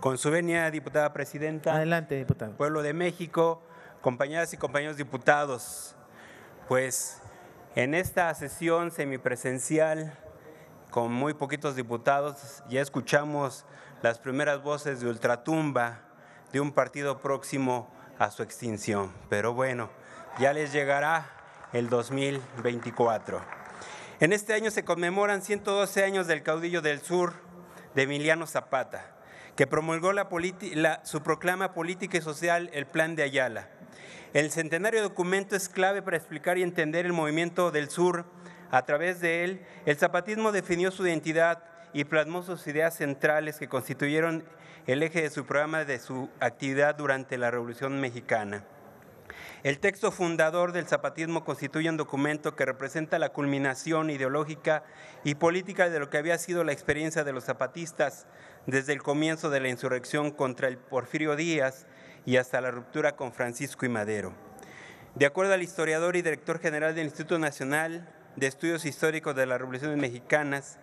Con su venia, diputada presidenta. Adelante, diputado. Pueblo de México, compañeras y compañeros diputados, pues en esta sesión semipresencial, con muy poquitos diputados, ya escuchamos las primeras voces de ultratumba de un partido próximo a su extinción. Pero bueno, ya les llegará el 2024. En este año se conmemoran 112 años del caudillo del sur, de Emiliano Zapata, que promulgó su proclama política y social, el Plan de Ayala. El centenario documento es clave para explicar y entender el movimiento del sur. A través de él, el zapatismo definió su identidad y plasmó sus ideas centrales que constituyeron el eje de su programa, de su actividad durante la Revolución Mexicana. El texto fundador del zapatismo constituye un documento que representa la culminación ideológica y política de lo que había sido la experiencia de los zapatistas desde el comienzo de la insurrección contra el Porfirio Díaz y hasta la ruptura con Francisco I. Madero. De acuerdo al historiador y director general del Instituto Nacional de Estudios Históricos de las Revoluciones Mexicanas,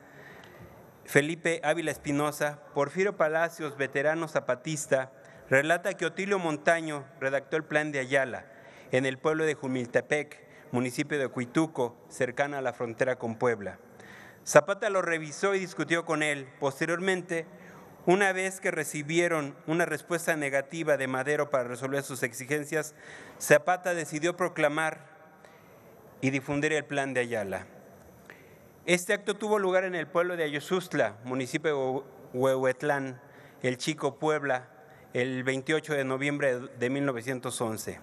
Felipe Ávila Espinosa, Porfirio Palacios, veterano zapatista, relata que Otilio Montaño redactó el Plan de Ayala en el pueblo de Jumiltepec, municipio de Huituco, cercana a la frontera con Puebla. Zapata lo revisó y discutió con él. Posteriormente, una vez que recibieron una respuesta negativa de Madero para resolver sus exigencias, Zapata decidió proclamar y difundir el Plan de Ayala. Este acto tuvo lugar en el pueblo de Ayosustla, municipio de Huehuetlán, el Chico, Puebla, el 28 de noviembre de 1911.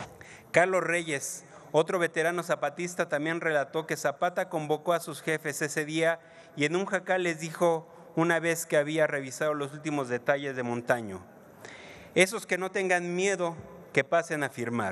Carlos Reyes, otro veterano zapatista, también relató que Zapata convocó a sus jefes ese día y en un jacal les dijo, una vez que había revisado los últimos detalles de Montaño: esos que no tengan miedo, que pasen a firmar.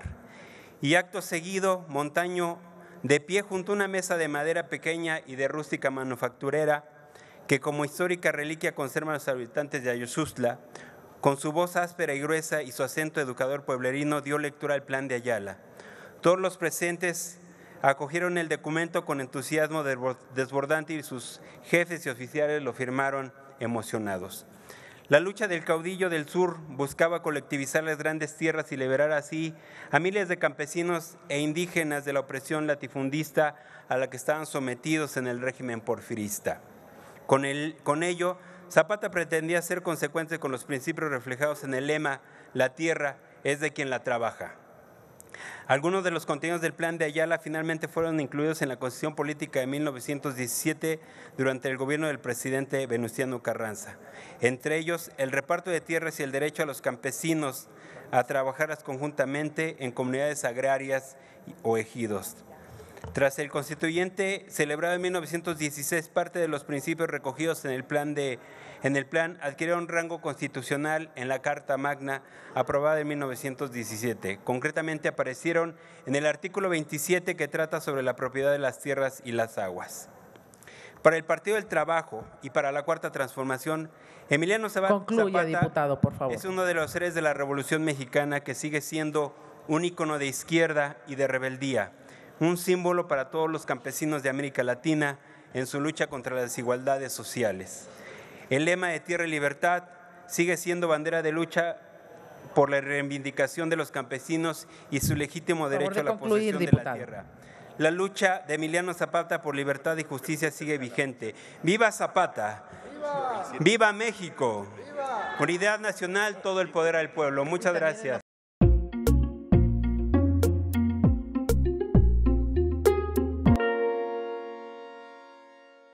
Y acto seguido, Montaño, de pie junto a una mesa de madera pequeña y de rústica manufacturera, que como histórica reliquia conservan los habitantes de Ayosustla, con su voz áspera y gruesa y su acento educador pueblerino, dio lectura al Plan de Ayala. Todos los presentes acogieron el documento con entusiasmo desbordante y sus jefes y oficiales lo firmaron emocionados. La lucha del caudillo del sur buscaba colectivizar las grandes tierras y liberar así a miles de campesinos e indígenas de la opresión latifundista a la que estaban sometidos en el régimen porfirista. Con ello, Zapata pretendía ser consecuente con los principios reflejados en el lema «La tierra es de quien la trabaja». Algunos de los contenidos del Plan de Ayala finalmente fueron incluidos en la Constitución Política de 1917 durante el gobierno del presidente Venustiano Carranza. Entre ellos, el reparto de tierras y el derecho a los campesinos a trabajar conjuntamente en comunidades agrarias o ejidos. Tras el constituyente celebrado en 1916, parte de los principios recogidos en el plan adquirieron rango constitucional en la Carta Magna aprobada en 1917. Concretamente aparecieron en el artículo 27 que trata sobre la propiedad de las tierras y las aguas. Para el Partido del Trabajo y para la Cuarta Transformación, Emiliano Zapata diputado, por favor. Es uno de los seres de la Revolución Mexicana que sigue siendo un ícono de izquierda y de rebeldía, un símbolo para todos los campesinos de América Latina en su lucha contra las desigualdades sociales. El lema de Tierra y Libertad sigue siendo bandera de lucha por la reivindicación de los campesinos y su legítimo derecho a la posesión de la tierra. La lucha de Emiliano Zapata por libertad y justicia sigue vigente. ¡Viva Zapata! ¡Viva México! ¡Viva! Unidad nacional, todo el poder al pueblo. Muchas gracias.